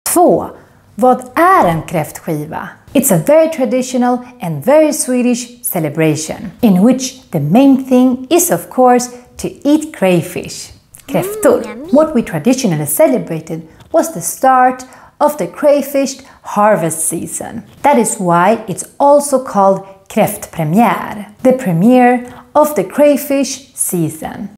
2. Vad är en kräftskiva? It's a very traditional and very Swedish celebration, in which the main thing is of course to eat crayfish, kräftor. What we traditionally celebrated was the start of the crayfish harvest season. That is why it's also called kräftpremiär, the premiere of the crayfish season.